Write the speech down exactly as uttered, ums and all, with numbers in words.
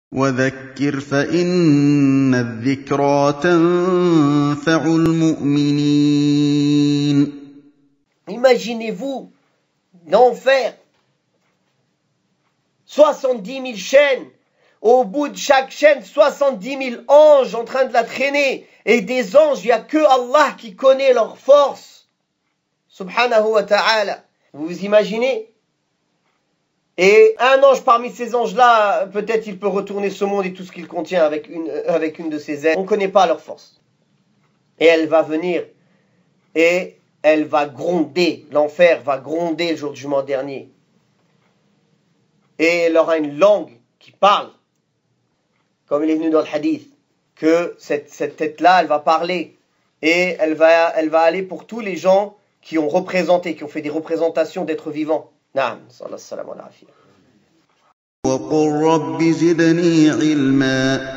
وذكر فإن الذكرى تنفع المؤمنين. Imaginez-vous l'enfer, soixante-dix mille chaînes, au bout de chaque chaîne, soixante-dix mille anges en train de la traîner, et des anges, il n'y a que Allah qui connaît leur force, subhanahu wa ta'ala. Vous vous imaginez? Et un ange parmi ces anges-là, peut-être il peut retourner ce monde et tout ce qu'il contient avec une, avec une de ses ailes. On ne connaît pas leur force. Et elle va venir, et elle va gronder, l'enfer va gronder le jour du jugement dernier. Et elle aura une langue qui parle, comme il est venu dans le hadith, que cette, cette tête-là, elle va parler. Et elle va, elle va aller pour tous les gens qui ont représenté, qui ont fait des représentations d'êtres vivants. Naam, sallallahu alayhi wa sallam. وقل رب زدني علما